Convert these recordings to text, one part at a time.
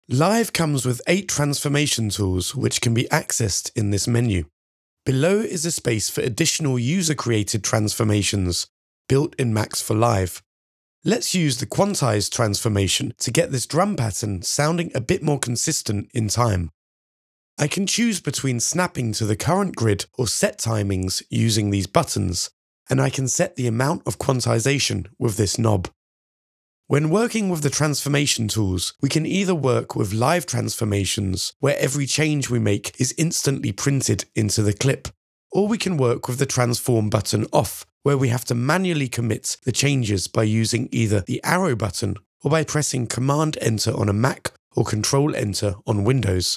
Live comes with 8 transformation tools which can be accessed in this menu. Below is a space for additional user-created transformations, built in Max for Live. Let's use the Quantize transformation to get this drum pattern sounding a bit more consistent in time. I can choose between snapping to the current grid or set timings using these buttons, and I can set the amount of quantization with this knob. When working with the transformation tools, we can either work with live transformations, where every change we make is instantly printed into the clip, or we can work with the transform button off, where we have to manually commit the changes by using either the arrow button or by pressing Command Enter on a Mac or Control Enter on Windows.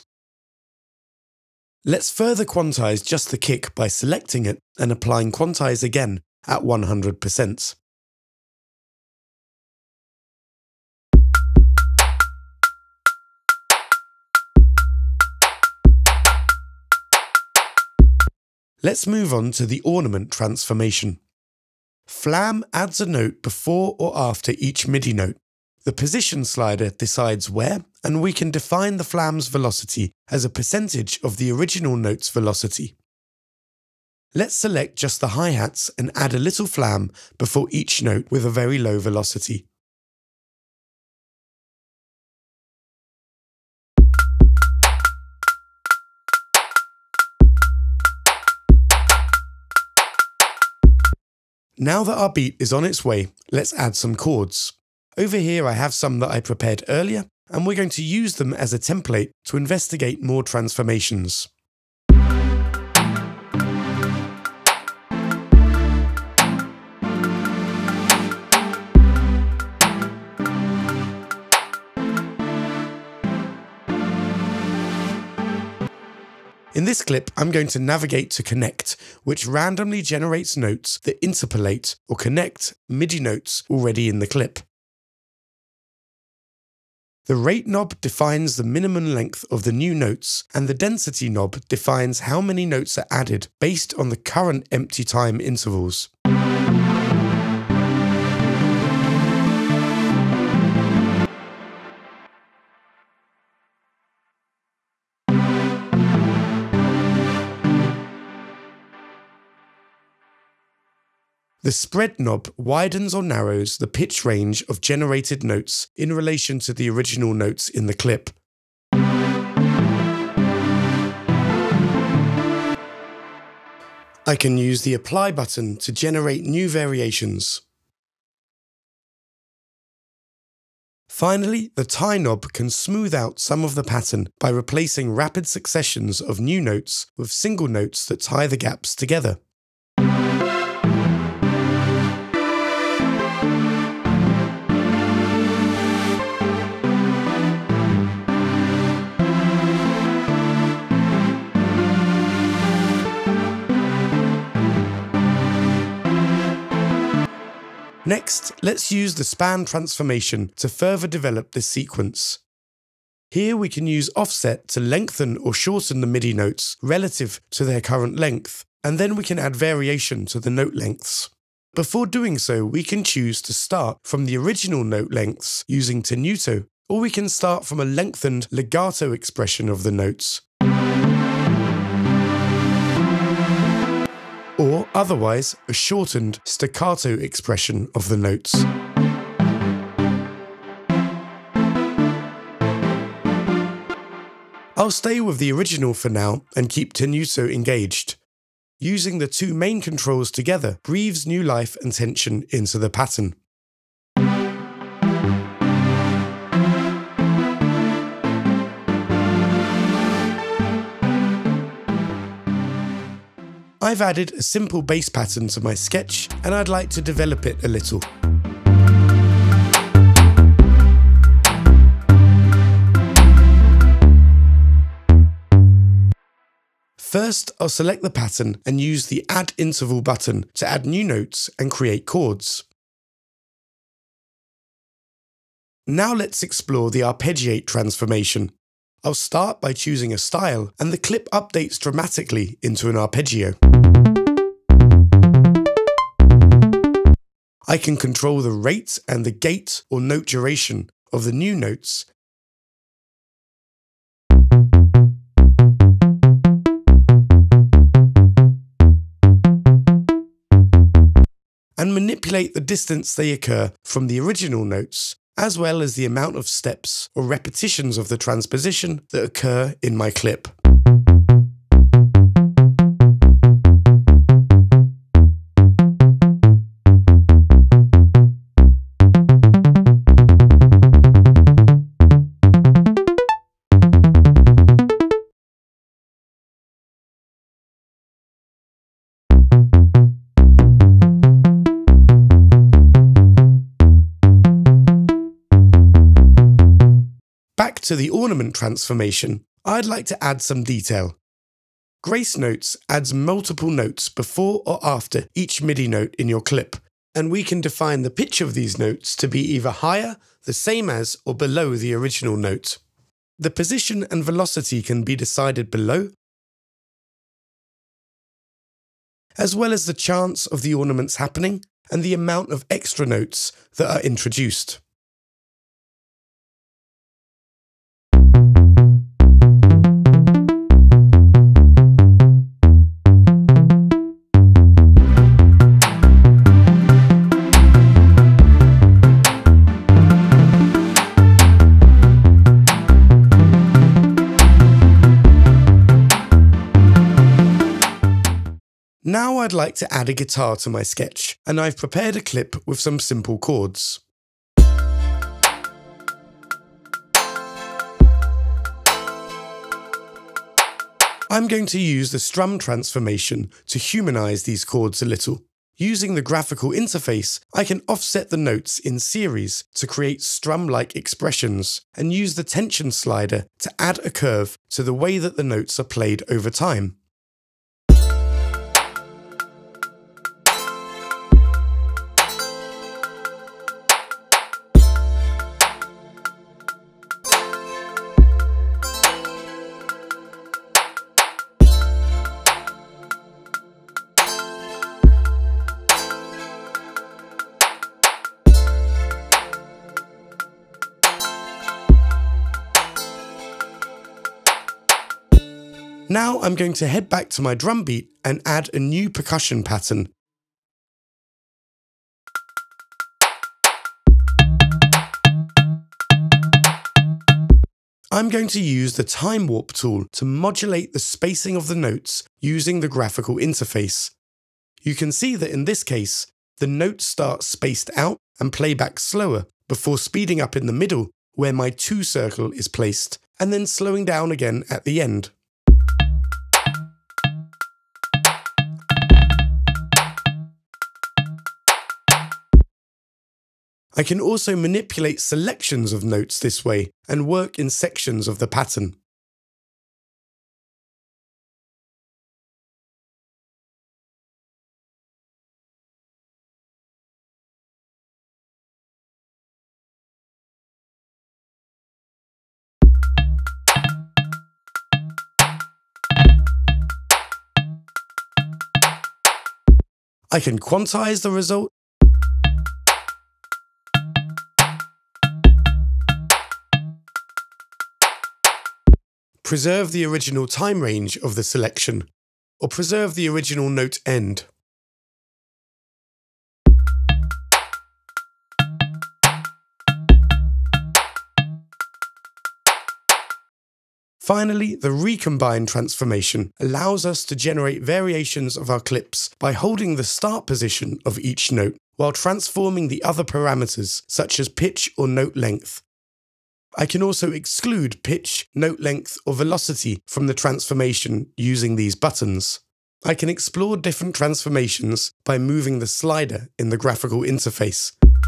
Let's further quantize just the kick by selecting it and applying quantize again at 100%. Let's move on to the ornament transformation. Flam adds a note before or after each MIDI note. The position slider decides where, and we can define the flam's velocity as a percentage of the original note's velocity. Let's select just the hi-hats and add a little flam before each note with a very low velocity. Now that our beat is on its way, let's add some chords. Over here I have some that I prepared earlier, and we're going to use them as a template to investigate more transformations. In this clip, I'm going to navigate to Connect, which randomly generates notes that interpolate or connect MIDI notes already in the clip. The Rate knob defines the minimum length of the new notes, and the Density knob defines how many notes are added based on the current empty time intervals. The Spread knob widens or narrows the pitch range of generated notes in relation to the original notes in the clip. I can use the Apply button to generate new variations. Finally, the Tie knob can smooth out some of the pattern by replacing rapid successions of new notes with single notes that tie the gaps together. Next, let's use the span transformation to further develop this sequence. Here we can use offset to lengthen or shorten the MIDI notes relative to their current length, and then we can add variation to the note lengths. Before doing so, we can choose to start from the original note lengths using tenuto, or we can start from a lengthened legato expression of the notes. Or otherwise, a shortened staccato expression of the notes. I'll stay with the original for now and keep tenuto engaged. Using the two main controls together breathes new life and tension into the pattern. I've added a simple bass pattern to my sketch, and I'd like to develop it a little. First, I'll select the pattern and use the Add Interval button to add new notes and create chords. Now let's explore the arpeggiate transformation. I'll start by choosing a style, and the clip updates dramatically into an arpeggio. I can control the rate and the gate or note duration of the new notes, and manipulate the distance they occur from the original notes, as well as the amount of steps or repetitions of the transposition that occur in my clip. Back to the ornament transformation, I'd like to add some detail. Grace Notes adds multiple notes before or after each MIDI note in your clip, and we can define the pitch of these notes to be either higher, the same as, or below the original note. The position and velocity can be decided below, as well as the chance of the ornaments happening and the amount of extra notes that are introduced. Now I'd like to add a guitar to my sketch, and I've prepared a clip with some simple chords. I'm going to use the strum transformation to humanize these chords a little. Using the graphical interface, I can offset the notes in series to create strum-like expressions, and use the tension slider to add a curve to the way that the notes are played over time. Now I'm going to head back to my drum beat and add a new percussion pattern. I'm going to use the time warp tool to modulate the spacing of the notes using the graphical interface. You can see that in this case, the notes start spaced out and play back slower before speeding up in the middle where my 2 circle is placed, and then slowing down again at the end. I can also manipulate selections of notes this way and work in sections of the pattern. I can quantize the result, preserve the original time range of the selection, or preserve the original note end. Finally, the recombine transformation allows us to generate variations of our clips by holding the start position of each note while transforming the other parameters such as pitch or note length. I can also exclude pitch, note length, or velocity from the transformation using these buttons. I can explore different transformations by moving the slider in the graphical interface.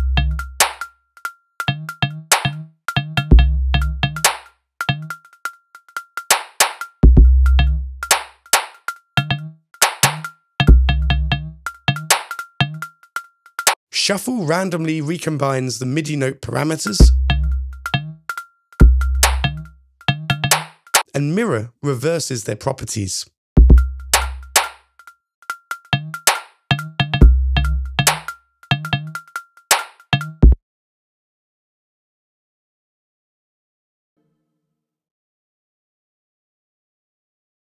Shuffle randomly recombines the MIDI note parameters, and mirror reverses their properties.